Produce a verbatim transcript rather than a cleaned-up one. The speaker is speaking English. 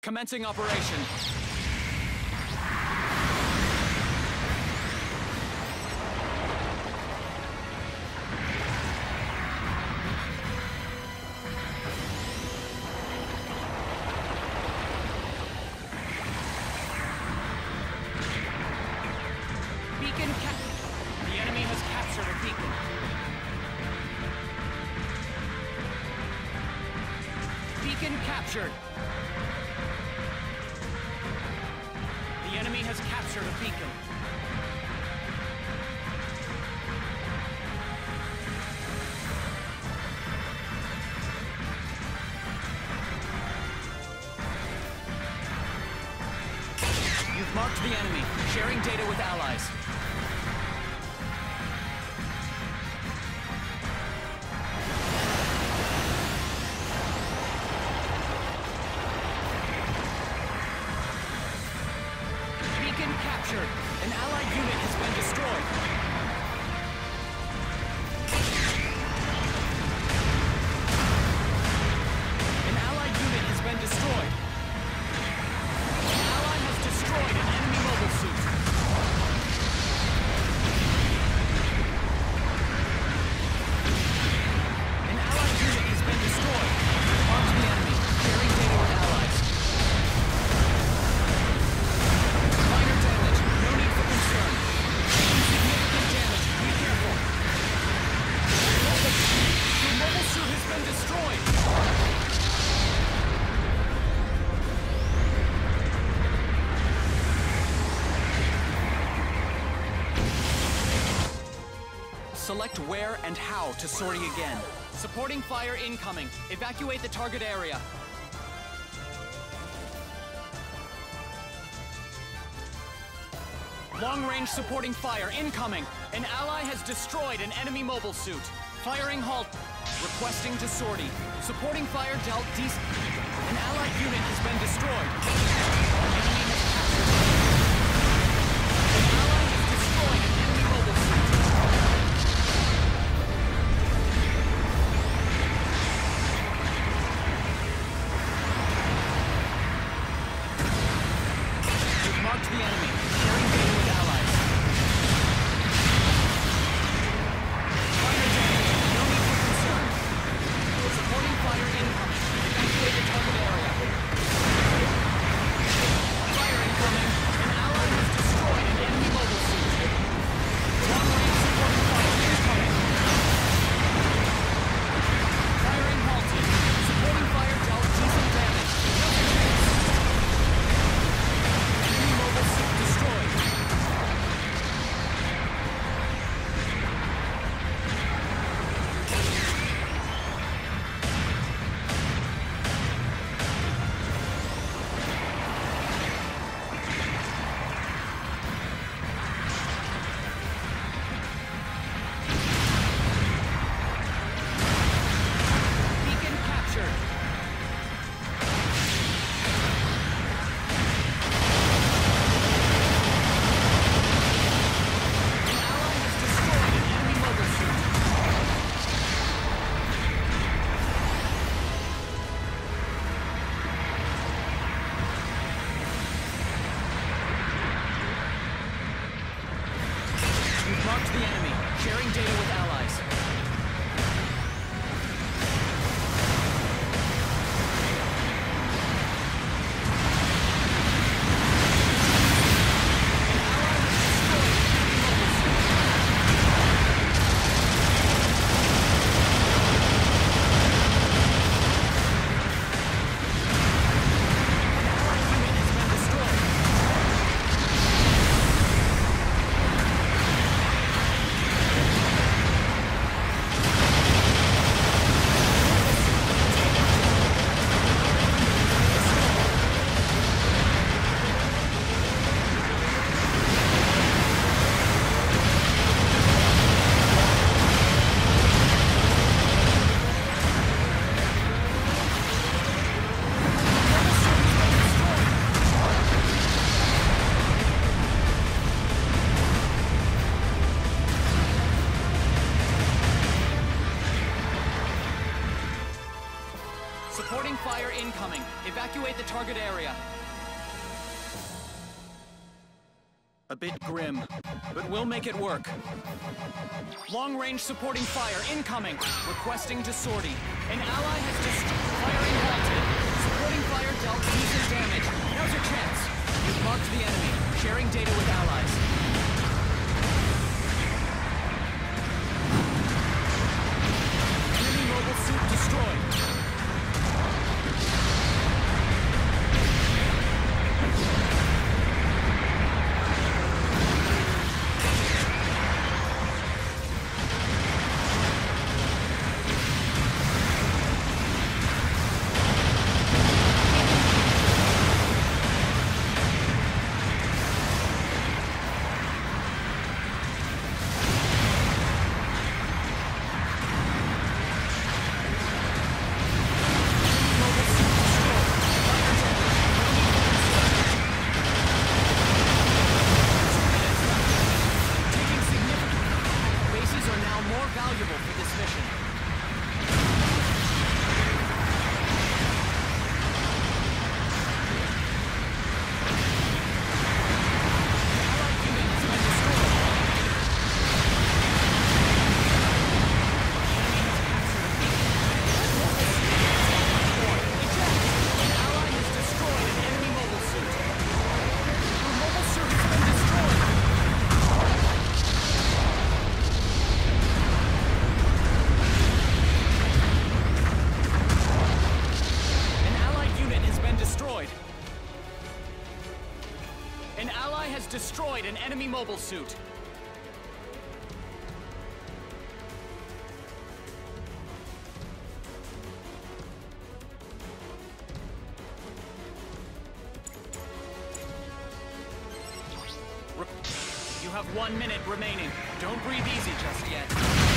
Commencing operation. Beacon cap- The enemy has captured a beacon. Beacon captured. The enemy has captured a beacon. You've marked the enemy, sharing data with allies. Beacon captured. An allied unit has been destroyed. An allied unit has been destroyed. An ally has destroyed an enemy mobile suit. An allied unit has been destroyed. Mark the enemy, sharing data with allies. Minor damage, no need for concern. Significant damage, be careful. Your mobile suit has been destroyed. Select where and how to sortie again. Supporting fire incoming. Evacuate the target area. Long-range supporting fire incoming. An ally has destroyed an enemy mobile suit. Firing halt. Requesting to sortie. Supporting fire dealt decent. An allied unit has been destroyed. An enemy has captured. An ally has destroyed an enemy mobile suit. You've marked the enemy, sharing data with allies. Minor damage, no need for concern. Supporting fire incoming. Evacuate the target area. Fire incoming. An ally has destroyed an enemy mobile suit. Long-range supporting fire incoming. Firing halted. Supporting fire dealt decent damage. Nothing else. Enemy mobile suit destroyed. fire incoming. Evacuate the target area. A bit grim, but we'll make it work. Long-range supporting fire incoming. Requesting to sortie. An ally has destroyed. Firing halted. Supporting fire dealt decent damage. Now's your chance. You've marked the enemy. Sharing data with allies. Enemy mobile suit destroyed. An ally has destroyed an enemy mobile suit. You have one minute remaining. Don't breathe easy just yet.